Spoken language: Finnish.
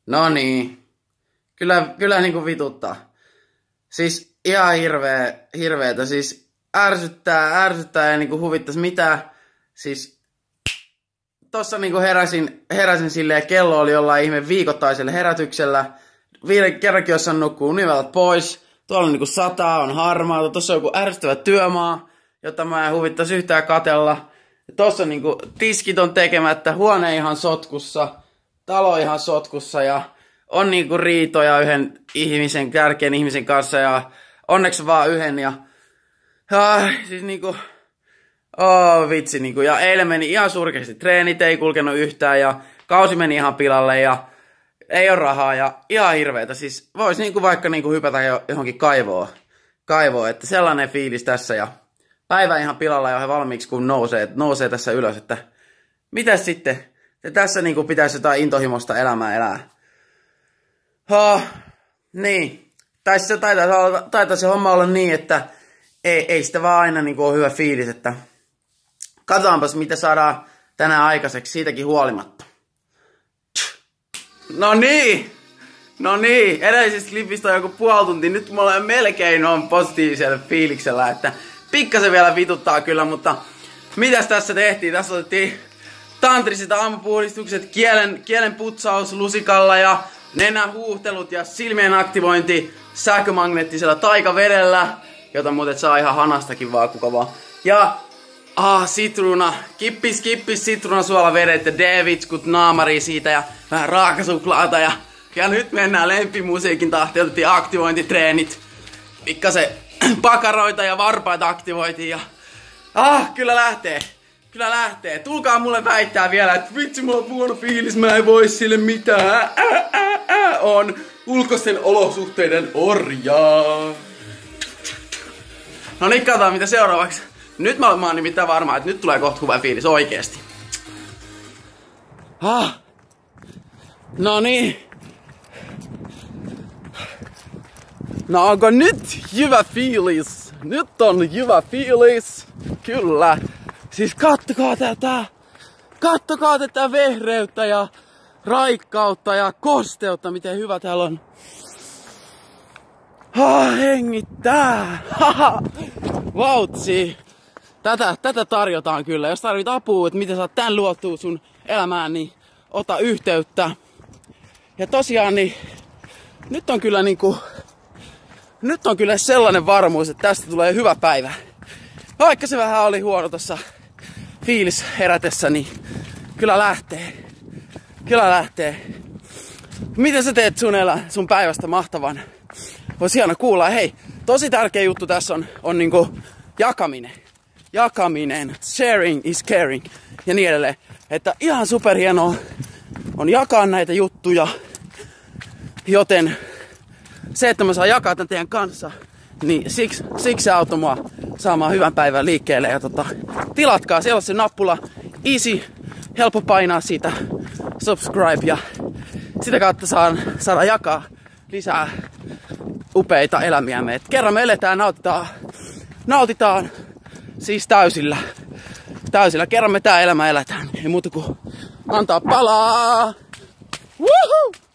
No niin. Kyllä niinku vituttaa. Siis ihan hirveetä. Siis ärsyttää ja niinku huvittais mitä. Siis tossa niinku heräsin silleen, kello oli jollain ihme viikoittaisella herätyksellä. Kerrankin jos nukkuu univelat pois. Tuolla niinku sataa, on harmaata. Tossa on joku ärsyttävä työmaa, jota mä en huvittais yhtään katella. Ja tossa niinku tiskit on tekemättä, huone ihan sotkussa, talo ihan sotkussa ja on niinku riitoja yhden tärkeän ihmisen kanssa ja onneksi vaan yhden ja siis niinku vitsi niinku ja eilen meni ihan surkeasti treenit, ei kulkenut yhtään ja kausi meni ihan pilalle ja ei oo rahaa ja ihan hirveetä. Siis vois niinku vaikka niinku hypätä johonkin kaivoon, että sellainen fiilis tässä ja päivä ihan pilalla jo valmiiksi kun nousee tässä ylös, että mitäs sitten? Tässä niinku pitäisi jotain intohimosta elämää elää. Niin. Tai se taitaa se homma olla niin, että ei sitä vaan aina niinku ole hyvä fiilis, että katsotaanpas mitä saadaan tänään aikaiseksi siitäkin huolimatta. No niin, edellisestä klipistä on joku puoli tuntia, nyt mulla on melkein positiivisella fiiliksellä, että pikkasen vielä vituttaa kyllä, mutta mitäs tässä tehtiin? Tässä otettiin tantriset aamupuhdistukset, kielen putsaus lusikalla ja nenän huuhtelut ja silmien aktivointi sähkömagneettisella taikavedellä, jota muuten saa ihan hanastakin vaan kuka vaan. Ja sitruuna, kippis sitruunasuolavedet ja D-vitskut naamari siitä ja vähän raakasuklaata ja nyt mennään lempimusiikin tahtiin, otettiin aktivointitreenit, pikkasen pakaroita ja varpaita aktivoitiin ja kyllä lähtee. Tulkaa mulle väittää vielä, että vitsi mulla on huono fiilis, mä en voi sille mitään. On ulkoisten olosuhteiden orjaa. No niin, katsotaan mitä seuraavaksi. Nyt mä oon nimittäin varma, että nyt tulee kohta hyvä fiilis oikeesti. No niin. No onko nyt hyvä fiilis? Nyt on hyvä fiilis. Kyllä. Siis kattokaa tätä vehreyttä ja raikkautta ja kosteutta, miten hyvä täällä on. Hengittää. Vautsi. Tätä tarjotaan kyllä. Jos tarvit apua, että miten saat tän luotua sun elämään, niin ota yhteyttä. Ja tosiaan, niin nyt on kyllä sellainen varmuus, että tästä tulee hyvä päivä. Vaikka se vähän oli huono tossa fiilis herätessä, niin kyllä lähtee. Miten sä teet sun päivästä mahtavan? Vois hieno kuulla. Hei, tosi tärkeä juttu tässä on niinku jakaminen. Sharing is caring. Ja niin edelleen. Että ihan superhienoa on jakaa näitä juttuja. Joten se, että mä saan jakaa tämän teidän kanssa, niin siksi se auttoi mua saamaan hyvän päivän liikkeelle. Ja tilatkaa, siellä on se nappula. Easy, helppo painaa siitä subscribe ja sitä kautta saada jakaa lisää upeita elämiämme. Et kerran me eletään, nautitaan siis täysillä. Kerran me tää elämä eletään. Ei muuta kuin antaa palaa. Woohoo!